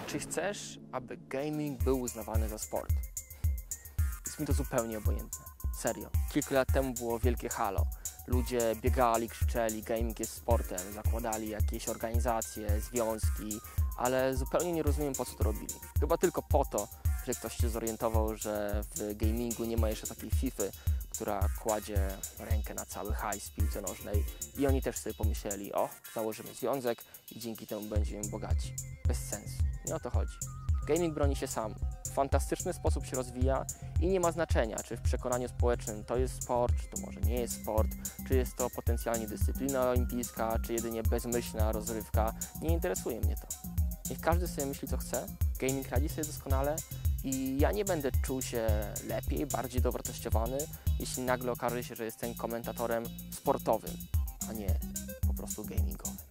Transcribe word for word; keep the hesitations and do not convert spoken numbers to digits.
Czy chcesz, aby gaming był uznawany za sport? Jest mi to zupełnie obojętne. Serio. Kilka lat temu było wielkie halo. Ludzie biegali, krzyczeli, gaming jest sportem, zakładali jakieś organizacje, związki, ale zupełnie nie rozumiem, po co to robili. Chyba tylko po to, że ktoś się zorientował, że w gamingu nie ma jeszcze takiej fify, która kładzie rękę na cały hajs w piłce nożnej i oni też sobie pomyśleli, o, założymy związek i dzięki temu będziemy bogaci. Bez sensu. Nie o to chodzi. Gaming broni się sam. W fantastyczny sposób się rozwija i nie ma znaczenia, czy w przekonaniu społecznym to jest sport, czy to może nie jest sport, czy jest to potencjalnie dyscyplina olimpijska, czy jedynie bezmyślna rozrywka. Nie interesuje mnie to. Niech każdy sobie myśli, co chce. Gaming radzi sobie doskonale i ja nie będę czuł się lepiej, bardziej dowartościowany, jeśli nagle okaże się, że jestem komentatorem sportowym, a nie po prostu gamingowym.